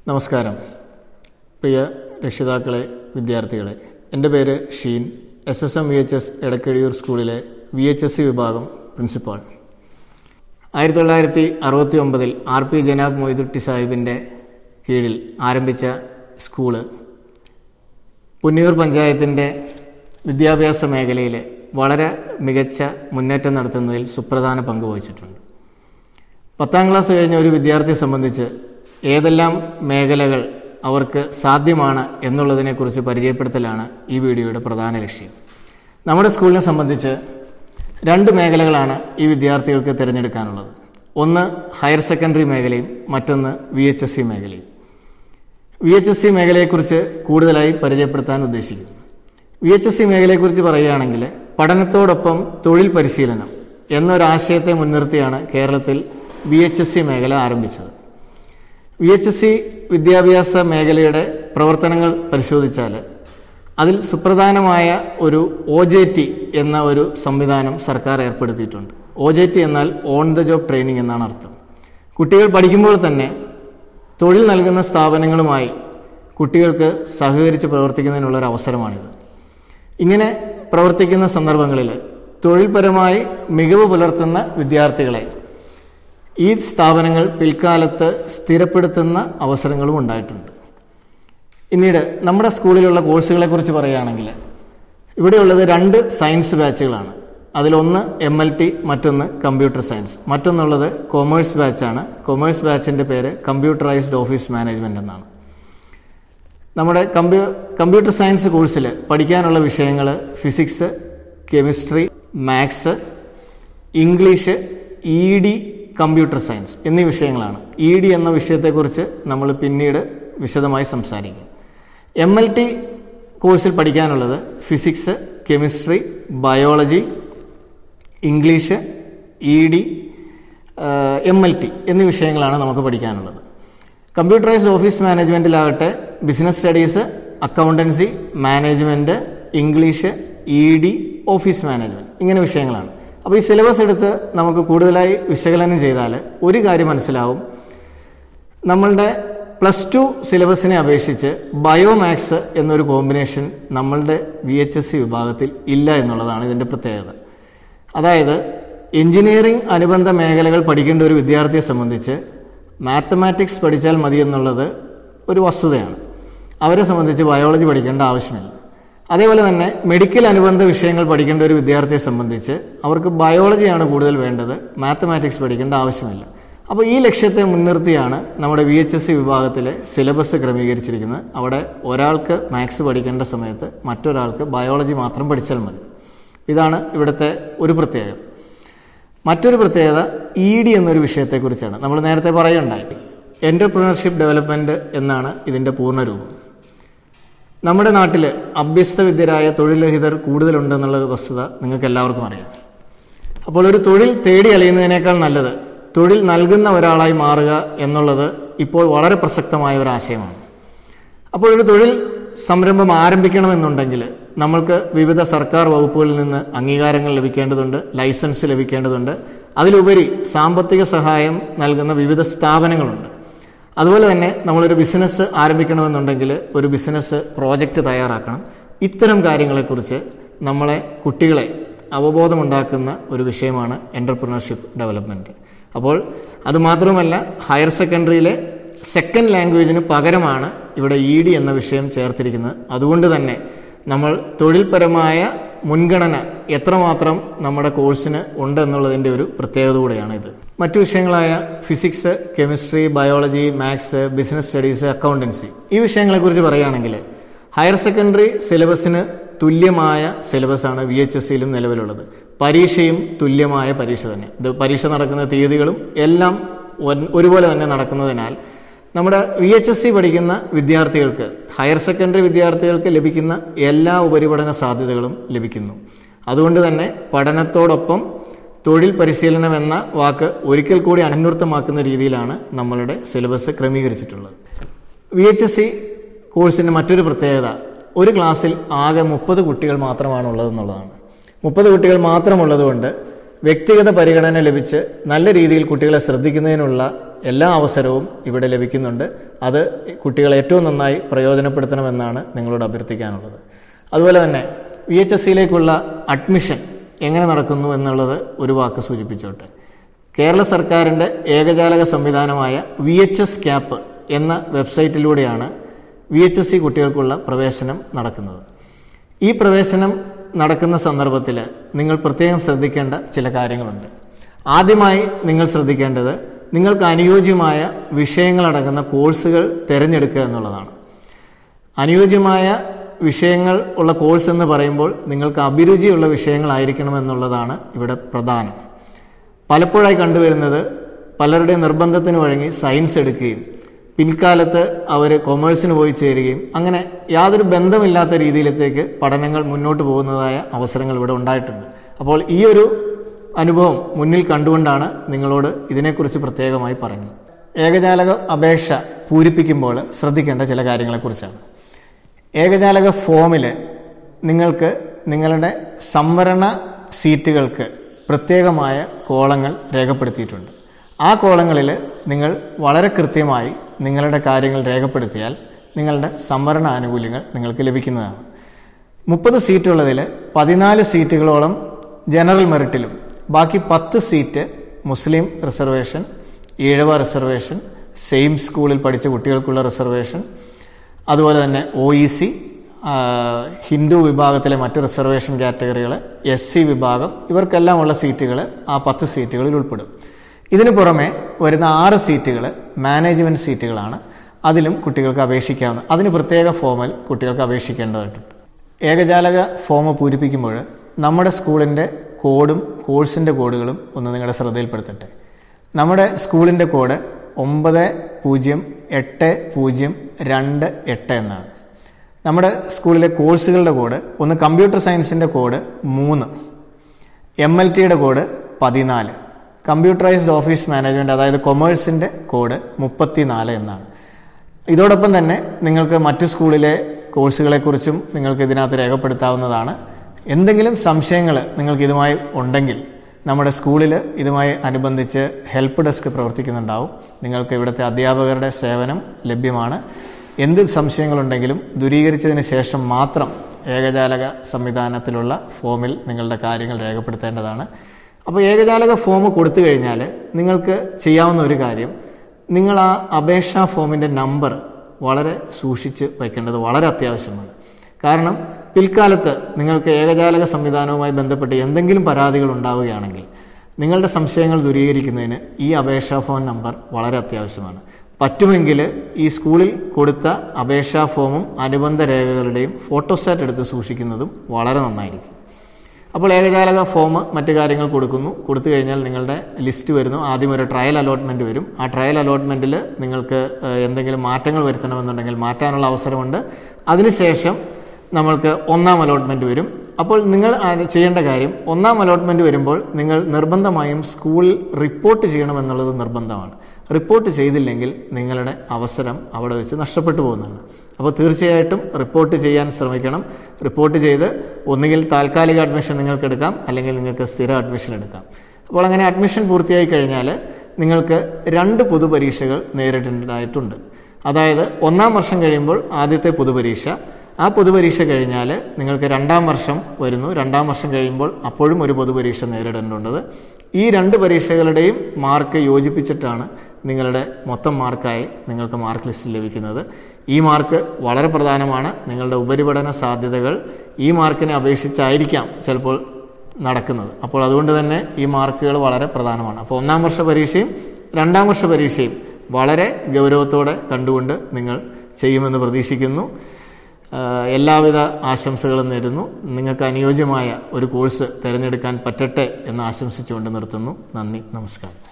നമസ്കാരം പ്രിയ രക്ഷിതാക്കളെ, വിദ്യാർത്ഥികളെ. എൻ്റെ പേര് ഷീൻ. SSM VHS എടക്കഴിയൂർ സ്കൂളിലെ VHSC വിഭാഗം പ്രിൻസിപ്പാൾ. 1969 RP ജനാബ് മൊയ്തുട്ടി സാഹിബിൻ്റെ കീഴിൽ ആരംഭിച്ച സ്കൂള് പുന്നിയൂർ പഞ്ചായത്തിൻ്റെ വിദ്യാഭ്യാസ മേഖലയിൽ വളരെ മികച്ച മുന്നേറ്റം നടത്തുന്നതിൽ സുപ്രധാന പങ്ക് വഹിച്ചിട്ടുണ്ട്. 10ാം ക്ലാസ് കഴിഞ്ഞ ഒരു വിദ്യാർത്ഥിയെ സംബന്ധിച്ച് ഏതെല്ലാം മേഖലകൾ അവർക്ക് സാധ്യമാണ് എന്നുള്ളതിനെക്കുറിച്ച് പരിചയപ്പെടുത്തലാണ് ഈ വീഡിയോയുടെ പ്രധാന ലക്ഷ്യം. നമ്മുടെ സ്കൂളിനെ സംബന്ധിച്ച് 2 മേഖലകളാണ് ഈ വിദ്യാർത്ഥികൾക്ക് തിരഞ്ഞെടുക്കാനുള്ളത്. ഒന്ന് ഹയർ സെക്കൻഡറി മേഖലയും മറ്റൊന്ന് VHSC മേഖലയും. VHSC മേഖലയെക്കുറിച്ച് കൂടുതലായി പരിചയപ്പെടുത്താൻ ഉദ്ദേശിക്കുന്നു. VHSC മേഖലയെക്കുറിച്ച് പറയുകയാണെങ്കിൽ പഠനത്തോടൊപ്പം തൊഴിൽ പരിശീലനം എന്നൊരാശയത്തെ മുൻനിർത്തിയാണ് കേരളത്തിൽ VHSC മേഖല ആരംഭിച്ചത്. VHSC വിദ്യാഭ്യാസ മേഖലയുടെ പ്രവർത്തനങ്ങൾ പരിശോധിച്ചാൽ അതിൽ സുപ്രധാനമായ ഒരു OJT എന്ന ഒരു സംവിധാനം സർക്കാർ ഏർപ്പെടുത്തിയിട്ടുണ്ട്. OJT എന്നാൽ ഓൺ ദ ജോബ് ട്രെയിനിങ് എന്നാണ് അർത്ഥം. കുട്ടികൾ പഠിക്കുമ്പോൾ തന്നെ തൊഴിൽ നൽകുന്ന സ്ഥാപനങ്ങളുമായി കുട്ടികൾക്ക് സഹകരിച്ച് പ്രവർത്തിക്കുന്നതിനുള്ളൊരു അവസരമാണിത്. ഇങ്ങനെ പ്രവർത്തിക്കുന്ന സന്ദർഭങ്ങളിൽ തൊഴിൽപരമായി മികവ് പുലർത്തുന്ന വിദ്യാർത്ഥികളെ ഈ സ്ഥാപനങ്ങൾ പിൽക്കാലത്ത് സ്ഥിരപ്പെടുത്തുന്ന അവസരങ്ങളും ഉണ്ടായിട്ടുണ്ട്. പിന്നീട് നമ്മുടെ സ്കൂളിലുള്ള കോഴ്സുകളെക്കുറിച്ച് പറയുകയാണെങ്കിൽ ഇവിടെയുള്ളത് 2 സയൻസ് ബാച്ചുകളാണ്. അതിലൊന്ന് MLT, മറ്റൊന്ന് കമ്പ്യൂട്ടർ സയൻസ്. മറ്റൊന്നുള്ളത് കൊമേഴ്സ് ബാച്ചാണ്. കൊമേഴ്സ് ബാച്ചിൻ്റെ പേര് കമ്പ്യൂട്ടറൈസ്ഡ് ഓഫീസ് മാനേജ്മെൻറ്റ് എന്നാണ്. നമ്മുടെ കമ്പ്യൂട്ടർ സയൻസ് കോഴ്സിൽ പഠിക്കാനുള്ള വിഷയങ്ങൾ physics, chemistry, maths, English, ED, computer science എന്നീ വിഷയങ്ങളാണ്. ED എന്ന വിഷയത്തെക്കുറിച്ച് നമ്മൾ പിന്നീട് വിശദമായി സംസാരിക്കും. MLT കോഴ്സിൽ പഠിക്കാനുള്ളത് physics, chemistry, biology, English, ED, MLT എന്നീ വിഷയങ്ങളാണ് നമുക്ക് പഠിക്കാനുള്ളത്. കമ്പ്യൂട്ടറൈസ്ഡ് ഓഫീസ് മാനേജ്മെൻറ്റിലാകട്ടെ business studies, accountancy, management, English, ED, office management ഇങ്ങനെ വിഷയങ്ങളാണ്. അപ്പോൾ ഈ സിലബസ് എടുത്ത് നമുക്ക് കൂടുതലായി വിശകലനം ചെയ്താൽ ഒരു കാര്യം മനസ്സിലാവും. നമ്മളുടെ +2 സിലബസിനെ അപേക്ഷിച്ച് ബയോമാക്സ് എന്നൊരു കോമ്പിനേഷൻ നമ്മളുടെ VHSC വിഭാഗത്തിൽ ഇല്ല എന്നുള്ളതാണ് ഇതിൻ്റെ പ്രത്യേകത. അതായത് എഞ്ചിനീയറിംഗ് അനുബന്ധ മേഖലകൾ പഠിക്കേണ്ട ഒരു വിദ്യാർത്ഥിയെ സംബന്ധിച്ച് മാത്തമാറ്റിക്സ് പഠിച്ചാൽ മതി എന്നുള്ളത് ഒരു വസ്തുതയാണ്. അവരെ സംബന്ധിച്ച് ബയോളജി പഠിക്കേണ്ട ആവശ്യമില്ല. അതേപോലെ തന്നെ മെഡിക്കൽ അനുബന്ധ വിഷയങ്ങൾ പഠിക്കേണ്ട ഒരു വിദ്യാർത്ഥിയെ സംബന്ധിച്ച് അവർക്ക് ബയോളജിയാണ് കൂടുതൽ വേണ്ടത്, മാത്തമാറ്റിക്സ് പഠിക്കേണ്ട ആവശ്യമില്ല. അപ്പോൾ ഈ ലക്ഷ്യത്തെ മുൻനിർത്തിയാണ് നമ്മുടെ VHSC വിഭാഗത്തിലെ സിലബസ് ക്രമീകരിച്ചിരിക്കുന്നത്. അവിടെ ഒരാൾക്ക് മാത്സ് പഠിക്കേണ്ട സമയത്ത് മറ്റൊരാൾക്ക് ബയോളജി മാത്രം പഠിച്ചാൽ മതി. ഇതാണ് ഇവിടുത്തെ ഒരു പ്രത്യേകത. മറ്റൊരു പ്രത്യേകത ED എന്നൊരു വിഷയത്തെക്കുറിച്ചാണ്. നമ്മൾ നേരത്തെ പറയുകയുണ്ടായി. എൻ്റർപ്രണർഷിപ്പ് ഡെവലപ്മെൻറ്റ് എന്നാണ് ഇതിൻ്റെ പൂർണ്ണരൂപം. നമ്മുടെ നാട്ടിൽ അഭ്യസ്തവിദ്യരായ തൊഴിൽരഹിതർ കൂടുതലുണ്ടെന്നുള്ള വസ്തുത നിങ്ങൾക്ക് എല്ലാവർക്കും അറിയാം. അപ്പോൾ ഒരു തൊഴിൽ തേടി അലയുന്നതിനേക്കാൾ നല്ലത് തൊഴിൽ നൽകുന്ന ഒരാളായി മാറുക എന്നുള്ളത് ഇപ്പോൾ വളരെ പ്രസക്തമായ ഒരു ആശയമാണ്. അപ്പോൾ ഒരു തൊഴിൽ സംരംഭം ആരംഭിക്കണമെന്നുണ്ടെങ്കിൽ നമ്മൾക്ക് വിവിധ സർക്കാർ വകുപ്പുകളിൽ നിന്ന് അംഗീകാരങ്ങൾ ലഭിക്കേണ്ടതുണ്ട്, ലൈസൻസ് ലഭിക്കേണ്ടതുണ്ട്. അതിലുപരി സാമ്പത്തിക സഹായം നൽകുന്ന വിവിധ സ്ഥാപനങ്ങളുണ്ട്. അതുപോലെ തന്നെ നമ്മളൊരു ബിസിനസ് ആരംഭിക്കണമെന്നുണ്ടെങ്കിൽ ഒരു ബിസിനസ് പ്രോജക്റ്റ് തയ്യാറാക്കണം. ഇത്തരം കാര്യങ്ങളെക്കുറിച്ച് നമ്മളെ കുട്ടികളെ അവബോധമുണ്ടാക്കുന്ന ഒരു വിഷയമാണ് എൻ്റർപ്രണർഷിപ്പ് ഡെവലപ്മെൻറ്റ്. അപ്പോൾ അതുമാത്രമല്ല, ഹയർ സെക്കൻഡറിയിലെ സെക്കൻഡ് ലാംഗ്വേജിന് പകരമാണ് ഇവിടെ ED എന്ന വിഷയം ചേർത്തിരിക്കുന്നത്. അതുകൊണ്ട് തന്നെ നമ്മൾ തൊഴിൽപരമായ മുൻഗണന എത്രമാത്രം നമ്മുടെ കോഴ്സിന് ഉണ്ടെന്നുള്ളതിൻ്റെ ഒരു പ്രത്യേകത കൂടെയാണ് ഇത്. മറ്റു വിഷയങ്ങളായ physics, chemistry, biology, maths, business studies, accountancy ഈ വിഷയങ്ങളെക്കുറിച്ച് പറയുകയാണെങ്കിൽ ഹയർ സെക്കൻഡറി സിലബസിന് തുല്യമായ സിലബസാണ് VHSCയിലും നിലവിലുള്ളത്. പരീക്ഷയും തുല്യമായ പരീക്ഷ തന്നെ. ഇത് പരീക്ഷ നടക്കുന്ന തീയതികളും എല്ലാം ഒരുപോലെ തന്നെ നടക്കുന്നതിനാൽ നമ്മുടെ VHSC പഠിക്കുന്ന വിദ്യാർത്ഥികൾക്ക്, ഹയർ സെക്കൻഡറി വിദ്യാർത്ഥികൾക്ക് ലഭിക്കുന്ന എല്ലാ ഉപരിപഠന സാധ്യതകളും ലഭിക്കുന്നു. അതുകൊണ്ട് തന്നെ പഠനത്തോടൊപ്പം തൊഴിൽ പരിശീലനം എന്ന വാക്ക് ഒരിക്കൽ കൂടി അനന്വർത്ഥമാക്കുന്ന രീതിയിലാണ് നമ്മളുടെ സിലബസ് ക്രമീകരിച്ചിട്ടുള്ളത്. VHSC കോഴ്സിൻ്റെ മറ്റൊരു പ്രത്യേകത ഒരു ക്ലാസ്സിൽ ആകെ 30 കുട്ടികൾ മാത്രമാണുള്ളതെന്നുള്ളതാണ്. 30 കുട്ടികൾ മാത്രമുള്ളതുകൊണ്ട് വ്യക്തിഗത പരിഗണന ലഭിച്ച് നല്ല രീതിയിൽ കുട്ടികളെ ശ്രദ്ധിക്കുന്നതിനുള്ള എല്ലാ അവസരവും ഇവിടെ ലഭിക്കുന്നുണ്ട്. അത് കുട്ടികൾ ഏറ്റവും നന്നായി പ്രയോജനപ്പെടുത്തണമെന്നാണ് നിങ്ങളോട് അഭ്യർത്ഥിക്കാനുള്ളത്. അതുപോലെ തന്നെ VHSCയിലേക്കുള്ള അഡ്മിഷൻ എങ്ങനെ നടക്കുന്നു എന്നുള്ളത് ഒരു വാക്ക് സൂചിപ്പിച്ചോട്ടെ. കേരള സർക്കാരിൻ്റെ ഏകജാലക സംവിധാനമായ VHS CAP എന്ന വെബ്സൈറ്റിലൂടെയാണ് VHSC കുട്ടികൾക്കുള്ള പ്രവേശനം നടക്കുന്നത്. ഈ പ്രവേശനം നടക്കുന്ന സന്ദർഭത്തിൽ നിങ്ങൾ പ്രത്യേകം ശ്രദ്ധിക്കേണ്ട ചില കാര്യങ്ങളുണ്ട്. ആദ്യമായി നിങ്ങൾ ശ്രദ്ധിക്കേണ്ടത് നിങ്ങൾക്ക് അനുയോജ്യമായ വിഷയങ്ങളടങ്ങുന്ന കോഴ്സുകൾ തിരഞ്ഞെടുക്കുക എന്നുള്ളതാണ്. അനുയോജ്യമായ വിഷയങ്ങൾ ഉള്ള കോഴ്സ് എന്ന് പറയുമ്പോൾ നിങ്ങൾക്ക് അഭിരുചിയുള്ള വിഷയങ്ങളായിരിക്കണമെന്നുള്ളതാണ് ഇവിടെ പ്രധാനം. പലപ്പോഴായി കണ്ടുവരുന്നത് പലരുടെ നിർബന്ധത്തിന് വഴങ്ങി സയൻസ് എടുക്കുകയും പിൽക്കാലത്ത് അവർ കൊമേഴ്സിന് പോയി ചേരുകയും അങ്ങനെ യാതൊരു ബന്ധമില്ലാത്ത രീതിയിലത്തേക്ക് പഠനങ്ങൾ മുന്നോട്ട് പോകുന്നതായ അവസരങ്ങൾ ഇവിടെ ഉണ്ടായിട്ടുണ്ട്. അപ്പോൾ ഈ ഒരു അനുഭവം മുന്നിൽ കണ്ടുകൊണ്ടാണ് നിങ്ങളോട് ഇതിനെക്കുറിച്ച് പ്രത്യേകമായി പറയുന്നത്. ഏകജാലക അപേക്ഷ പൂരിപ്പിക്കുമ്പോൾ ശ്രദ്ധിക്കേണ്ട ചില കാര്യങ്ങളെക്കുറിച്ചാണ്. ഏകജാലക ഫോമിൽ നിങ്ങൾക്ക് നിങ്ങളുടെ സംവരണ സീറ്റുകൾക്ക് പ്രത്യേകമായ കോളങ്ങൾ രേഖപ്പെടുത്തിയിട്ടുണ്ട്. ആ കോളങ്ങളിൽ നിങ്ങൾ വളരെ കൃത്യമായി നിങ്ങളുടെ കാര്യങ്ങൾ രേഖപ്പെടുത്തിയാൽ നിങ്ങളുടെ സംവരണ ആനുകൂല്യങ്ങൾ നിങ്ങൾക്ക് ലഭിക്കുന്നതാണ്. 30 സീറ്റുള്ളതിൽ 14 സീറ്റുകളോളം ജനറൽ മെറിറ്റിലും ബാക്കി 10 സീറ്റ് മുസ്ലിം റിസർവേഷൻ, ഈഴവ റിസർവേഷൻ, സെയിം സ്കൂളിൽ പഠിച്ച കുട്ടികൾക്കുള്ള റിസർവേഷൻ, അതുപോലെ തന്നെ OEC, ഹിന്ദു വിഭാഗത്തിലെ മറ്റ് റിസർവേഷൻ കാറ്റഗറികൾ, SC വിഭാഗം, ഇവർക്കെല്ലാം ഉള്ള സീറ്റുകൾ ആ 10 സീറ്റുകളിൽ ഉൾപ്പെടും. ഇതിനു പുറമെ വരുന്ന 6 സീറ്റുകൾ മാനേജ്മെൻറ്റ് സീറ്റുകളാണ്. അതിലും കുട്ടികൾക്ക് അപേക്ഷിക്കാവുന്ന, അതിന് പ്രത്യേക ഫോമിൽ കുട്ടികൾക്ക് അപേക്ഷിക്കേണ്ടതായിട്ടുണ്ട്. ഏകജാലക ഫോം പൂരിപ്പിക്കുമ്പോൾ നമ്മുടെ സ്കൂളിൻ്റെ കോഡും കോഴ്സിൻ്റെ കോഡുകളും ഒന്ന് നിങ്ങളുടെ ശ്രദ്ധയിൽപ്പെടുത്തട്ടെ. നമ്മുടെ സ്കൂളിൻ്റെ കോഡ് 908028 എന്നാണ്. നമ്മുടെ സ്കൂളിലെ കോഴ്സുകളുടെ കോഡ് ഒന്ന് കമ്പ്യൂട്ടർ സയൻസിൻ്റെ കോഡ് 3, MLTയുടെ കോഡ് 14, കമ്പ്യൂട്ടറൈസ്ഡ് ഓഫീസ് മാനേജ്മെൻറ്റ് അതായത് കൊമേഴ്സിൻ്റെ കോഡ് 34 എന്നാണ്. ഇതോടൊപ്പം തന്നെ നിങ്ങൾക്ക് മറ്റു സ്കൂളിലെ കോഴ്സുകളെക്കുറിച്ചും നിങ്ങൾക്ക് ഇതിനകത്ത് രേഖപ്പെടുത്താവുന്നതാണ്. എന്തെങ്കിലും സംശയങ്ങൾ നിങ്ങൾക്ക് ഇതുമായി ഉണ്ടെങ്കിൽ നമ്മുടെ സ്കൂളിൽ ഇതുമായി അനുബന്ധിച്ച് ഹെൽപ്പ് ഡെസ്ക് പ്രവർത്തിക്കുന്നുണ്ടാവും. നിങ്ങൾക്ക് ഇവിടുത്തെ അധ്യാപകരുടെ സേവനം ലഭ്യമാണ്. എന്ത് സംശയങ്ങളുണ്ടെങ്കിലും ദൂരീകരിച്ചതിന് ശേഷം മാത്രം ഏകജാലക സംവിധാനത്തിലുള്ള ഫോമിൽ നിങ്ങളുടെ കാര്യങ്ങൾ രേഖപ്പെടുത്തേണ്ടതാണ്. അപ്പോൾ ഏകജാലക ഫോം കൊടുത്തു കഴിഞ്ഞാൽ നിങ്ങൾക്ക് ചെയ്യാവുന്ന ഒരു കാര്യം, നിങ്ങൾ ആ അപേക്ഷാ ഫോമിൻ്റെ നമ്പർ വളരെ സൂക്ഷിച്ച് വയ്ക്കേണ്ടത് വളരെ അത്യാവശ്യമാണ്. കാരണം പിൽക്കാലത്ത് നിങ്ങൾക്ക് ഏകജാലക സംവിധാനവുമായി ബന്ധപ്പെട്ട് എന്തെങ്കിലും പരാതികൾ ഉണ്ടാവുകയാണെങ്കിൽ നിങ്ങളുടെ സംശയങ്ങൾ ദൂരീകരിക്കുന്നതിന് ഈ അപേക്ഷാ ഫോൺ നമ്പർ വളരെ അത്യാവശ്യമാണ്. പറ്റുമെങ്കിൽ ഈ സ്കൂളിൽ കൊടുത്ത അപേക്ഷാ ഫോമും അനുബന്ധ രേഖകളുടെയും ഫോട്ടോസ്റ്റാറ്റ് എടുത്ത് സൂക്ഷിക്കുന്നതും വളരെ നന്നായിരിക്കും. അപ്പോൾ ഏകജാലക ഫോം മറ്റു കാര്യങ്ങൾ കൊടുത്തു കഴിഞ്ഞാൽ നിങ്ങളുടെ ലിസ്റ്റ് വരുന്നു. ആദ്യം ഒരു ട്രയൽ അലോട്ട്മെൻറ്റ് വരും. ആ ട്രയൽ അലോട്ട്മെൻറ്റിൽ നിങ്ങൾക്ക് എന്തെങ്കിലും മാറ്റങ്ങൾ വരുത്തണമെന്നുണ്ടെങ്കിൽ മാറ്റാനുള്ള അവസരമുണ്ട്. അതിനുശേഷം നമ്മൾക്ക് 1ാം അലോട്ട്മെൻറ്റ് വരും. അപ്പോൾ നിങ്ങൾ ചെയ്യേണ്ട കാര്യം, 1ാം അലോട്ട്മെൻറ്റ് വരുമ്പോൾ നിങ്ങൾ നിർബന്ധമായും സ്കൂളിൽ റിപ്പോർട്ട് ചെയ്യണമെന്നുള്ളത് നിർബന്ധമാണ്. റിപ്പോർട്ട് ചെയ്തില്ലെങ്കിൽ നിങ്ങളുടെ അവസരം അവിടെ വെച്ച് നഷ്ടപ്പെട്ടു പോകുന്നതാണ്. അപ്പോൾ തീർച്ചയായിട്ടും റിപ്പോർട്ട് ചെയ്യാൻ ശ്രമിക്കണം. റിപ്പോർട്ട് ചെയ്ത് ഒന്നുകിൽ താൽക്കാലിക അഡ്മിഷൻ നിങ്ങൾക്ക് എടുക്കാം, അല്ലെങ്കിൽ നിങ്ങൾക്ക് സ്ഥിര അഡ്മിഷൻ എടുക്കാം. അപ്പോൾ അങ്ങനെ അഡ്മിഷൻ പൂർത്തിയായി കഴിഞ്ഞാൽ നിങ്ങൾക്ക് 2 പൊതുപരീക്ഷകൾ നേരിടേണ്ടതായിട്ടുണ്ട്. അതായത് 1ാം വർഷം കഴിയുമ്പോൾ ആദ്യത്തെ പൊതുപരീക്ഷ, ആ പൊതുപരീക്ഷ കഴിഞ്ഞാൽ നിങ്ങൾക്ക് 2ാം വർഷം വരുന്നു. 2ാം വർഷം കഴിയുമ്പോൾ അപ്പോഴും ഒരു പൊതുപരീക്ഷ നേരിടേണ്ടതുണ്ട്. ഈ 2 പരീക്ഷകളുടെയും മാർക്ക് യോജിപ്പിച്ചിട്ടാണ് നിങ്ങളുടെ മൊത്തം മാർക്കായി നിങ്ങൾക്ക് മാർക്ക് ലിസ്റ്റ് ലഭിക്കുന്നത്. ഈ മാർക്ക് വളരെ പ്രധാനമാണ്. നിങ്ങളുടെ ഉപരിപഠന സാധ്യതകൾ ഈ മാർക്കിനെ അപേക്ഷിച്ചായിരിക്കാം ചിലപ്പോൾ നടക്കുന്നത്. അപ്പോൾ അതുകൊണ്ട് തന്നെ ഈ മാർക്കുകൾ വളരെ പ്രധാനമാണ്. അപ്പോൾ 1ാം വർഷ പരീക്ഷയും 2ാം വർഷ പരീക്ഷയും വളരെ ഗൗരവത്തോടെ കണ്ടുകൊണ്ട് നിങ്ങൾ ചെയ്യുമെന്ന് പ്രതീക്ഷിക്കുന്നു. എല്ലാവിധ ആശംസകളും നേരുന്നു. നിങ്ങൾക്ക് അനുയോജ്യമായ ഒരു കോഴ്സ് തിരഞ്ഞെടുക്കാൻ പറ്റട്ടെ എന്ന് ആശംസിച്ചുകൊണ്ട് നിർത്തുന്നു. നന്ദി, നമസ്കാരം.